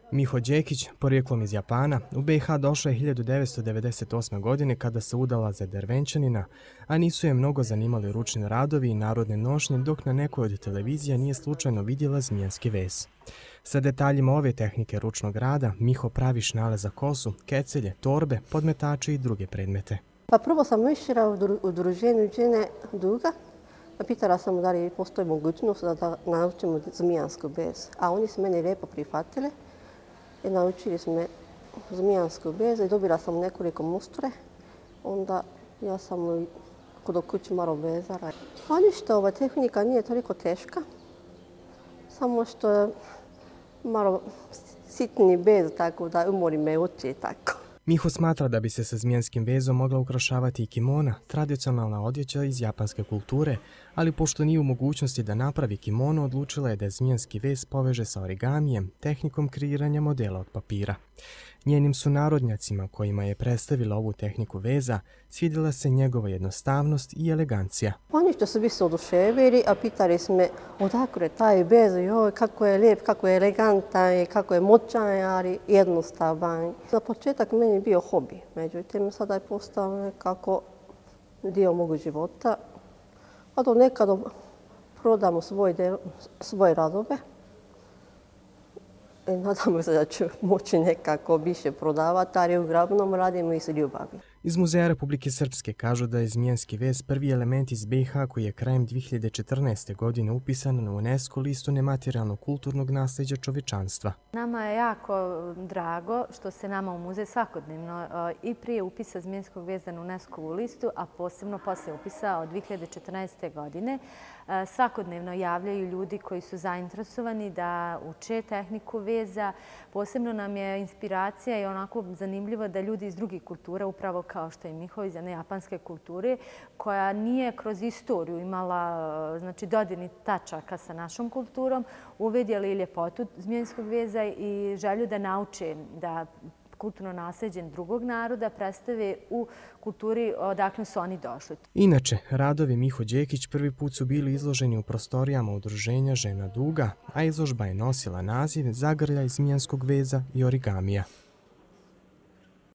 Miho Đekić, porijeklom iz Japana, u BiH došao je 1998. godine kada se udala za Dervenčanina, a nisu je mnogo zanimali ručni radovi i narodne nošnje, dok na nekoj od televizija nije slučajno vidjela zmijenski vez. Sa detaljima ove tehnike ručnog rada, Miho pravi šnale za kosu, kecelje, torbe, podmetače i druge predmete. Pa prvo sam išla u udruženju žene duga. Pitala sam da li postoji mogućnost da naučimo zmijansku vez. A oni su meni lijepo prihvatili i naučili su me zmijansku vez i dobila sam nekoliko mustre. Onda ja sam kod kući malo vezala. A ništa, ova tehnika nije toliko teška. Samo što je malo sitni vez, tako da umori me oči i tako. Miho smatra da bi se sa zmijanskim vezom mogla ukrašavati i kimona, tradicionalna odjeća iz japanske kulture, ali pošto nije u mogućnosti da napravi kimono, odlučila je da zmijanski vez poveže sa origamijem, tehnikom kreiranja modela od papira. Njenim sunarodnjacima kojima je predstavila ovu tehniku veza, svidjela se njegova jednostavnost i elegancija. Oni što su se oduševili, a pitali su me odakle je taj vez, joj, kako je lijep, kako je elegantan, kako je moćan, ali jednostavan. Za početak meni je bio hobi, međutim sada je postao nekako dio mog života. A do nekada prodamo svoje radove. I nadamo se da ću moći nekako više prodavati, ali uglavnom radimo i s ljubavi. Iz Muzeja Republike Srpske kažu da je zmijanski vez prvi element iz BiH koji je krajem 2014. godine upisan na UNESCO listu nematerijalnog kulturnog nasljeđa čovječanstva. Nama je jako drago što se nama u muzej svakodnevno i prije upisa zmijanskog veza na UNESCO listu, a posebno poslije upisa od 2014. godine, svakodnevno javljaju ljudi koji su zainteresovani da uče tehniku veza. Posebno nam je inspiracija i onako zanimljivo da ljudi iz drugih kultura, upravo kao što je Miho iz jedne japanske kulture, koja nije kroz istoriju imala dodirnih tačaka sa našom kulturom, uvidjeli ljepotu zmijanskog veza i želju da nauče da kulturno nasljeđe drugog naroda predstave u kulturi odakle su oni došli. Inače, radovi Miho Đekić prvi put su bili izloženi u prostorijama udruženja Žena duga, a izložba je nosila naziv Zagrljaj zmijanskog veza i origamija.